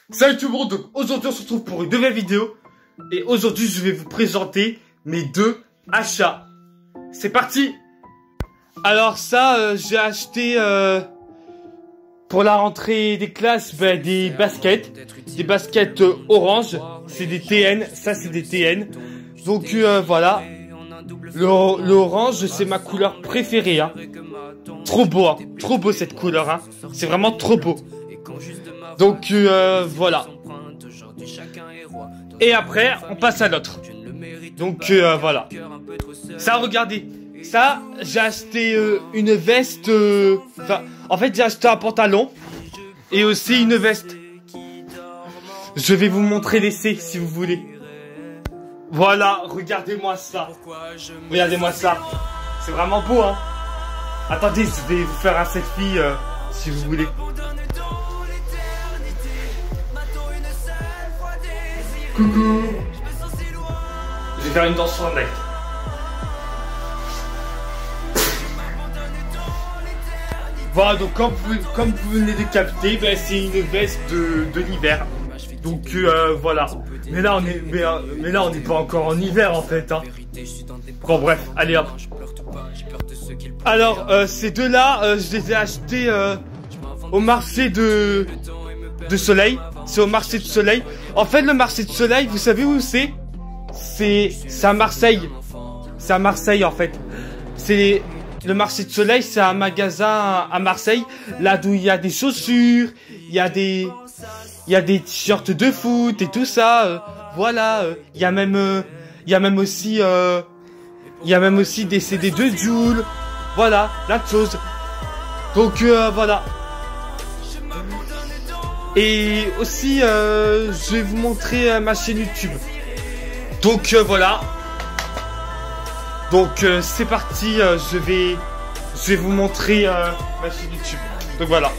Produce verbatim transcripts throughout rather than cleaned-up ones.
Salut tout le monde, donc aujourd'hui on se retrouve pour une nouvelle vidéo. Et aujourd'hui je vais vous présenter mes deux achats. C'est parti. Alors ça, euh, j'ai acheté euh, pour la rentrée des classes ben, des baskets. Des baskets euh, orange. C'est des T N, ça c'est des T N. Donc euh, voilà. L'orange c'est ma couleur préférée. Hein. Trop beau, hein. Trop beau cette couleur. Hein. C'est vraiment trop beau. Donc euh, voilà. Et après on passe à l'autre. Donc euh, voilà. Ça, regardez. Ça, j'ai acheté euh, une veste. Euh, enfin, en fait, j'ai acheté un pantalon et aussi une veste. Je vais vous montrer l'essai si vous voulez. Voilà, regardez-moi ça. Regardez-moi ça. C'est vraiment beau, hein. Attendez, je vais vous faire un selfie euh, si vous voulez. Coucou. Je vais faire une danse sur un mec. Voilà, donc comme vous, comme vous venez de capter, ben, c'est une veste de, de l'hiver. Donc euh, voilà. Mais là on est mais, euh, mais là on n'est pas encore en hiver en fait. Hein. Bon bref, allez hop. Alors euh, ces deux-là, euh, je les ai achetés euh, au marché de de Soleil. C'est au marché de Soleil. En fait, le marché de Soleil, vous savez où c'est? C'est c'est à Marseille. C'est à Marseille en fait. C'est le marché de Soleil, c'est un magasin à Marseille, là d'où il y a des chaussures, il y a des il y a des t-shirts de foot et tout ça. Euh, voilà, euh, il y a même euh, il y a même aussi euh, il y a même aussi des C D de Jul. Voilà, plein de choses. Donc euh, voilà. Et aussi, euh, je vais vous montrer euh, ma chaîne YouTube. Donc euh, voilà. Donc euh, c'est parti. Euh, je vais, je vais vous montrer euh, ma chaîne YouTube. Donc voilà.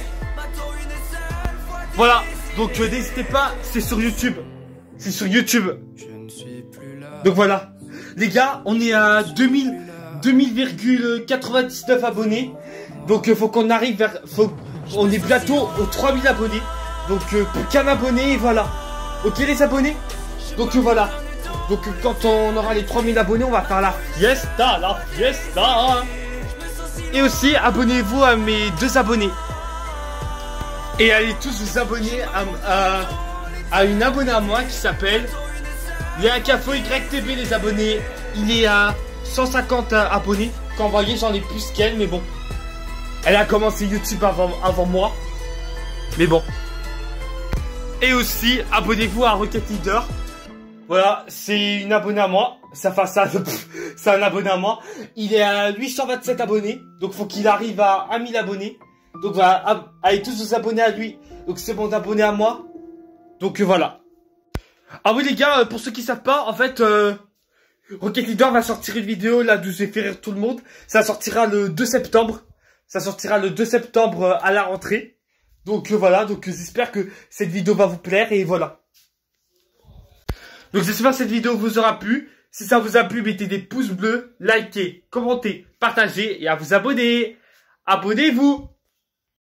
Voilà. Donc euh, n'hésitez pas. C'est sur YouTube. C'est sur YouTube. Donc voilà. Les gars, on est à deux mille virgule quatre-vingt-dix-neuf abonnés. Donc il euh, faut qu'on arrive vers. Faut, on est bientôt aux trois mille abonnés. Donc euh, plus qu'un abonné, et voilà. Ok les abonnés. Donc euh, voilà. Donc euh, quand on aura les trois mille abonnés, on va faire la fiesta, la fiesta. Et aussi abonnez-vous à mes deux abonnés. Et allez tous vous abonner à, à, à une abonnée à moi qui s'appelle Léa Cafo Y T B les abonnés. Il est à cent cinquante abonnés. Quand vous voyez j'en ai plus qu'elle, mais bon. Elle a commencé YouTube avant, avant moi. Mais bon. Et aussi, abonnez-vous à Rocket Leader. Voilà, c'est une abonnée à moi. Ça fait ça, c'est un abonné à moi. Il est à huit cent vingt-sept abonnés. Donc, faut qu'il arrive à un mille abonnés. Donc, voilà, allez tous vous abonner à lui. Donc, c'est bon d'abonner à moi. Donc, voilà. Ah oui, les gars, pour ceux qui savent pas, en fait, euh, Rocket Leader va sortir une vidéo là d'où je vais faire rire tout le monde. Ça sortira le deux septembre. Ça sortira le deux septembre à la rentrée. Donc euh, voilà, donc euh, j'espère que cette vidéo va vous plaire et voilà. Donc j'espère que cette vidéo vous aura plu. Si ça vous a plu, mettez des pouces bleus, likez, commentez, partagez et à vous abonner. Abonnez-vous.